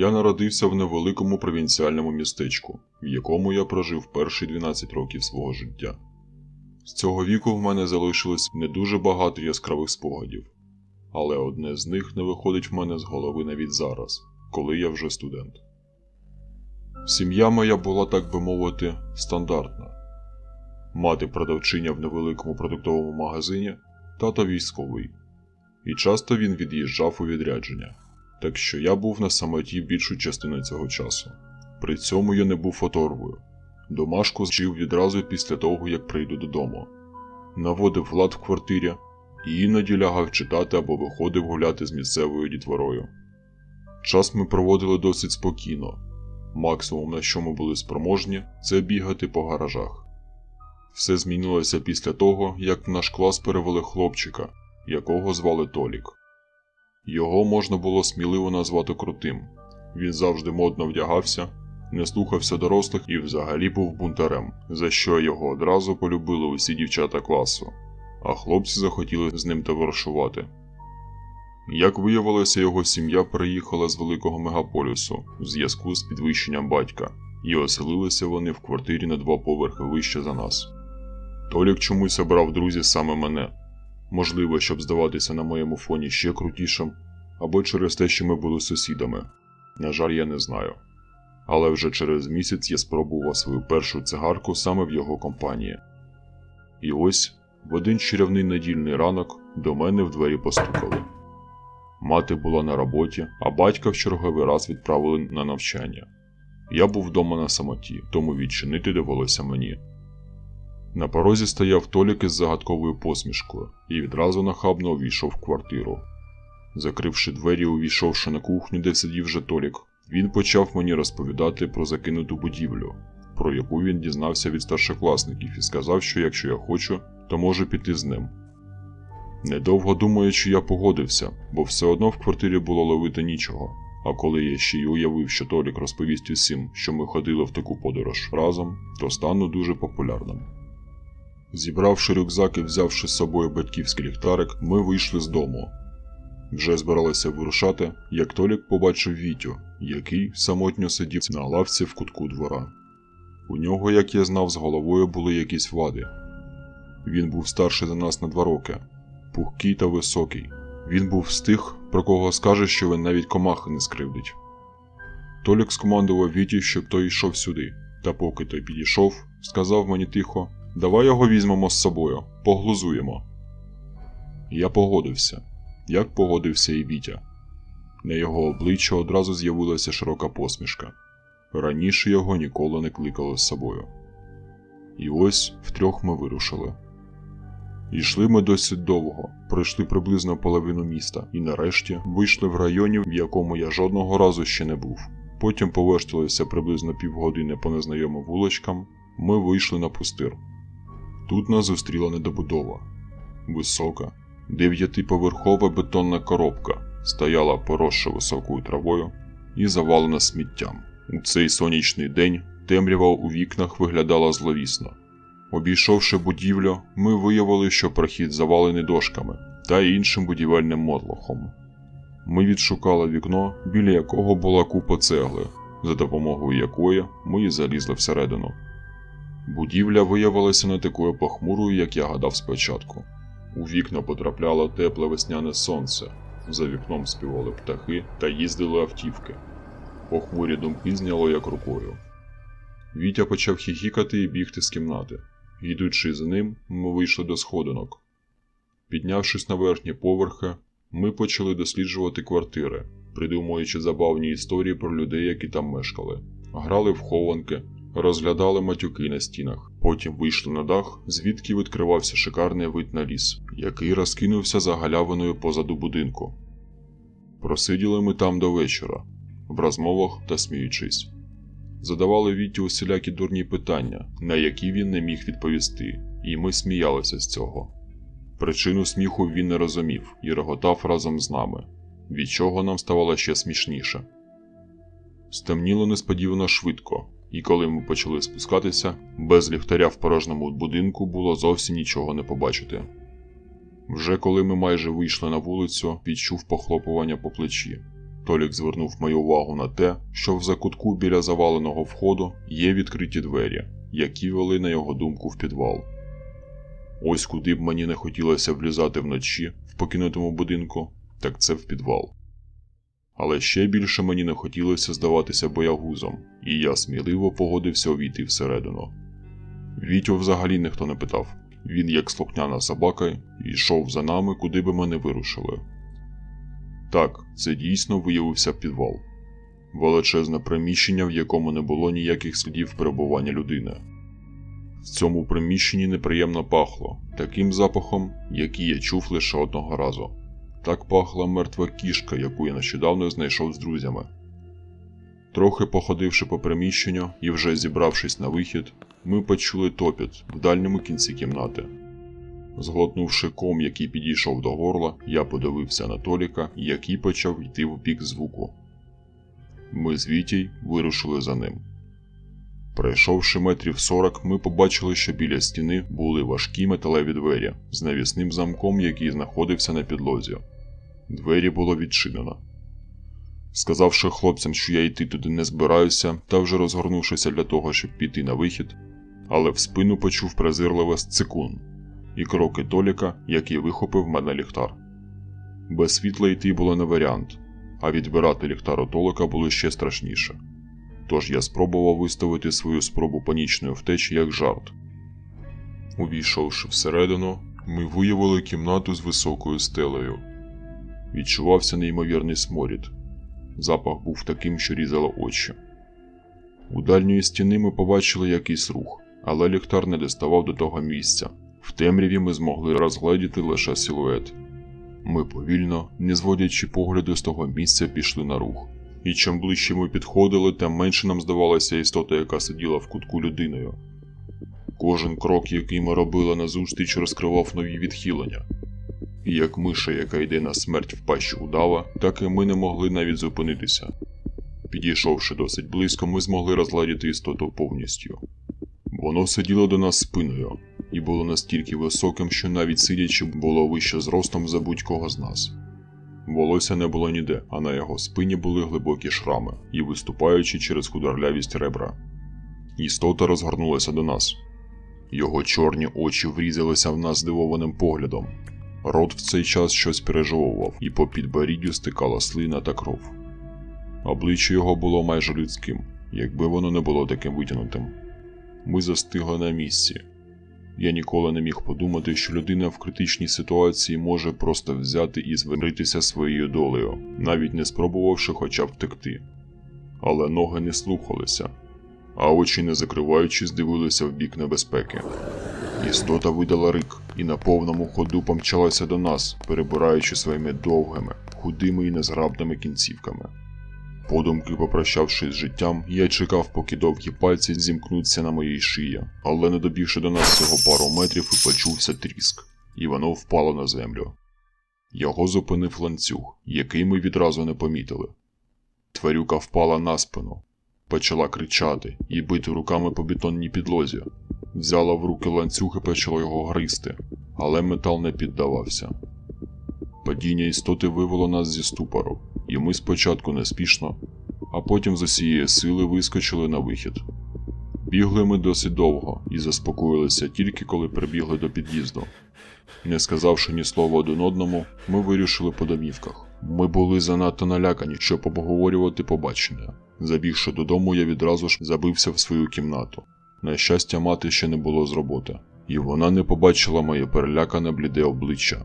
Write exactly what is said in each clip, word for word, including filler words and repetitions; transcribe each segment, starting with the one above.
Я народився в невеликому провінціальному містечку, в якому я прожив перші дванадцять років свого життя. З цього віку в мене залишилось не дуже багато яскравих спогадів, але одне з них не виходить в мене з голови навіть зараз, коли я вже студент. Сім'я моя була, так би мовити, стандартна. Мати продавчиня в невеликому продуктовому магазині, тато військовий. І часто він від'їжджав у відрядження, так що я був на самоті більшу частину цього часу. При цьому я не був оторвою. Домашку зчив відразу після того, як прийду додому. Наводив лад в квартирі і іноді лягав читати або виходив гуляти з місцевою дітворою. Час ми проводили досить спокійно. Максимум, на що ми були спроможні, це бігати по гаражах. Все змінилося після того, як в наш клас перевели хлопчика, якого звали Толік. Його можна було сміливо назвати крутим. Він завжди модно вдягався, не слухався дорослих і взагалі був бунтарем, за що його одразу полюбили усі дівчата класу, а хлопці захотіли з ним товаришувати. Як виявилося, його сім'я переїхала з великого мегаполісу в зв'язку з підвищенням батька, і оселилися вони в квартирі на два поверхи вище за нас. Толік чомусь обрав друзі саме мене. Можливо, щоб здаватися на моєму фоні ще крутішим, або через те, що ми були сусідами. На жаль, я не знаю. Але вже через місяць я спробував свою першу цигарку саме в його компанії. І ось, в один чарівний недільний ранок, до мене в двері постукали. Мати була на роботі, а батька в черговий раз відправили на навчання. Я був вдома на самоті, тому відчинити довелося мені. На порозі стояв Толік із загадковою посмішкою і відразу нахабно увійшов в квартиру. Закривши двері і увійшовши на кухню, де сидів вже Толік, він почав мені розповідати про закинуту будівлю, про яку він дізнався від старшокласників і сказав, що якщо я хочу, то можу піти з ним. Недовго думаючи, я погодився, бо все одно в квартирі було ловити нічого, а коли я ще й уявив, що Толік розповість усім, що ми ходили в таку подорож разом, то стану дуже популярним. Зібравши рюкзак і взявши з собою батьківський ліхтарик, ми вийшли з дому. Вже збиралися вирушати, як Толік побачив Вітю, який самотньо сидів на лавці в кутку двора. У нього, як я знав, з головою були якісь вади. Він був старший за нас на два роки, пухкий та високий. Він був з тих, про кого скаже, що він навіть комахи не скривдить. Толік скомандував Віті, щоб той йшов сюди, та поки той підійшов, сказав мені тихо: «Давай його візьмемо з собою, поглузуємо». Я погодився, як погодився і Вітя. На його обличчі одразу з'явилася широка посмішка. Раніше його ніколи не кликали з собою. І ось втрьох ми вирушили. Йшли ми досить довго, пройшли приблизно половину міста і нарешті вийшли в районі, в якому я жодного разу ще не був. Потім повешталися приблизно півгодини по незнайомим вуличкам, ми вийшли на пустир. Тут нас зустріла недобудова. Висока, дев'ятиповерхова бетонна коробка стояла поросша високою травою і завалена сміттям. У цей сонячний день темрява у вікнах виглядала зловісно. Обійшовши будівлю, ми виявили, що прохід завалений дошками та іншим будівельним мотлохом. Ми відшукали вікно, біля якого була купа цегли, за допомогою якої ми і залізли всередину. Будівля виявилася не такою похмурою, як я гадав спочатку. У вікна потрапляло тепле весняне сонце, за вікном співали птахи та їздили автівки. Похмурі думки зняло як рукою. Вітя почав хіхікати і бігти з кімнати. Йдучи за ним, ми вийшли до сходинок. Піднявшись на верхні поверхи, ми почали досліджувати квартири, придумуючи забавні історії про людей, які там мешкали. Грали в хованки, розглядали матюки на стінах. Потім вийшли на дах, звідки відкривався шикарний вид на ліс, який розкинувся за галявиною позаду будинку. Просиділи ми там до вечора, в розмовах та сміючись. Задавали Віті усілякі дурні питання, на які він не міг відповісти, і ми сміялися з цього. Причину сміху він не розумів і реготав разом з нами, від чого нам ставало ще смішніше. Стемніло несподівано швидко, і коли ми почали спускатися, без ліхтаря в порожньому будинку було зовсім нічого не побачити. Вже коли ми майже вийшли на вулицю, відчув похлопування по плечі. Толік звернув мою увагу на те, що в закутку біля заваленого входу є відкриті двері, які вели, на його думку, в підвал. Ось куди б мені не хотілося влізати вночі в покинутому будинку, так це в підвал. Але ще більше мені не хотілося здаватися боягузом, і я сміливо погодився увійти всередину. Вітю взагалі ніхто не питав. Він, як слухняна собака, йшов за нами, куди би ми не вирушили. Так, це дійсно виявився підвал. Величезне приміщення, в якому не було ніяких слідів перебування людини. В цьому приміщенні неприємно пахло, таким запахом, який я чув лише одного разу. Так пахла мертва кішка, яку я нещодавно знайшов з друзями. Трохи походивши по приміщенню і вже зібравшись на вихід, ми почули топіт в дальньому кінці кімнати. Зглотнувши ком, який підійшов до горла, я подивився на Толіка, який почав йти в бік звуку. Ми з Вітєю вирушили за ним. Пройшовши метрів сорок, ми побачили, що біля стіни були важкі металеві двері з навісним замком, який знаходився на підлозі. Двері було відчинено. Сказавши хлопцям, що я йти туди не збираюся, та вже розгорнувшися для того, щоб піти на вихід, але в спину почув презирливе «цикун» і кроки Толіка, який вихопив в мене ліхтар. Без світла йти було не варіант, а відбирати ліхтар у Толіка було ще страшніше. Тож я спробував виставити свою спробу панічної втечі як жарт. Увійшовши всередину, ми виявили кімнату з високою стелею. Відчувався неймовірний сморід. Запах був таким, що різало очі. У дальньої стіни ми побачили якийсь рух, але ліхтар не доставав до того місця. В темряві ми змогли розгледіти лише силует. Ми повільно, не зводячи погляду з того місця, пішли на рух. І чим ближче ми підходили, тим менше нам здавалася істота, яка сиділа в кутку людиною. Кожен крок, який ми робили назустріч, розкривав нові відхилення. І як миша, яка йде на смерть в пащі удава, так і ми не могли навіть зупинитися. Підійшовши досить близько, ми змогли розгледіти істоту повністю. Воно сиділо до нас спиною, і було настільки високим, що навіть сидячи було вище зростом за будь-кого з нас. Волосся не було ніде, а на його спині були глибокі шрами і виступаючи через худорлявість ребра. Істота розгорнулася до нас. Його чорні очі врізалися в нас здивованим поглядом. Рот в цей час щось пережовував, і по підборіддю стикала слина та кров. Обличчя його було майже людським, якби воно не було таким витягнутим. Ми застигли на місці. Я ніколи не міг подумати, що людина в критичній ситуації може просто взяти і змиритися своєю долею, навіть не спробувавши хоча б втекти. Але ноги не слухалися, а очі, не закриваючись, дивилися в бік небезпеки. Істота видала рик і на повному ходу помчалася до нас, перебираючи своїми довгими, худими і незграбними кінцівками. Подумки попрощавшись з життям, я чекав, поки довгі пальці зімкнуться на моїй шиї, але не добігши до нас всього пару метрів, і почувся тріск, і воно впало на землю. Його зупинив ланцюг, який ми відразу не помітили. Тварюка впала на спину, почала кричати і бити руками по бетонній підлозі. Взяла в руки ланцюг і почала його гризти, але метал не піддавався. Падіння істоти вивело нас зі ступору, і ми спочатку неспішно, а потім з усієї сили вискочили на вихід. Бігли ми досить довго і заспокоїлися тільки коли прибігли до під'їзду. Не сказавши ні слова один одному, ми вирішили по домівках. Ми були занадто налякані, щоб обговорювати побачене. Забігши додому, я відразу ж забився в свою кімнату. На щастя, мати ще не було з роботи, і вона не побачила моє перелякане бліде обличчя.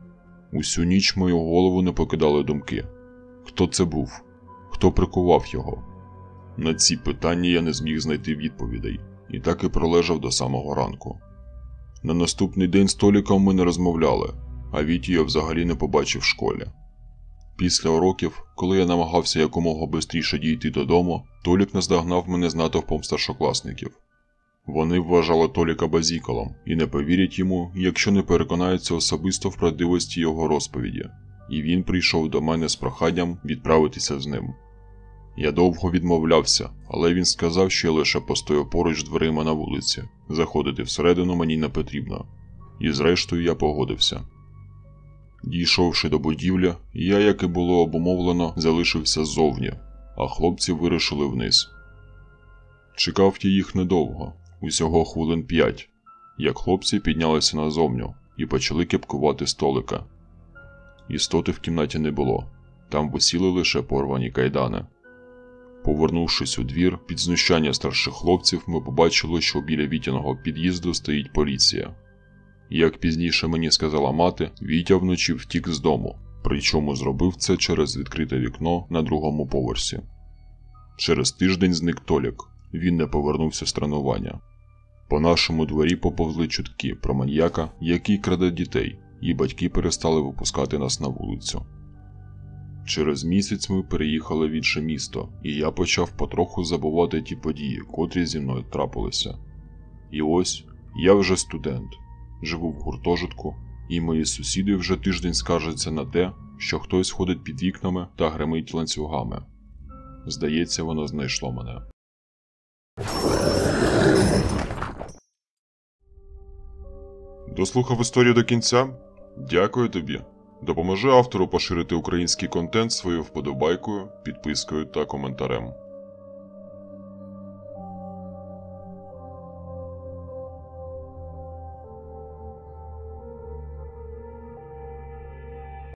Усю ніч мою голову не покидали думки. Хто це був? Хто прикував його? На ці питання я не зміг знайти відповідей, і так і пролежав до самого ранку. На наступний день з Толіком ми не розмовляли, а Вітю я взагалі не побачив в школі. Після уроків, коли я намагався якомога бистріше дійти додому, Толік наздогнав мене з натовпом старшокласників. Вони вважали Толіка базікалом і не повірять йому, якщо не переконаються особисто в правдивості його розповіді, і він прийшов до мене з проханням відправитися з ним. Я довго відмовлявся, але він сказав, що я лише постою поруч дверима на вулиці, заходити всередину мені не потрібно, і зрештою я погодився. Дійшовши до будівлі, я, як і було обумовлено, залишився ззовні, а хлопці вирушили вниз. Чекав я їх недовго, усього хвилин п'ять, як хлопці піднялися назовню і почали кепкувати столика. Істоти в кімнаті не було, там висіли лише порвані кайдани. Повернувшись у двір, під знущання старших хлопців ми побачили, що біля Вітяного під'їзду стоїть поліція. Як пізніше мені сказала мати, Вітя вночі втік з дому, причому зробив це через відкрите вікно на другому поверсі. Через тиждень зник Толік, він не повернувся з тренування. По нашому дворі поповзли чутки про маньяка, який краде дітей, і батьки перестали випускати нас на вулицю. Через місяць ми переїхали в інше місто, і я почав потроху забувати ті події, котрі зі мною трапилися. І ось, я вже студент, живу в гуртожитку, і мої сусіди вже тиждень скаржаться на те, що хтось ходить під вікнами та гримить ланцюгами. Здається, воно знайшло мене. Дослухав історію до кінця? Дякую тобі. Допоможи автору поширити український контент своєю вподобайкою, підпискою та коментарем.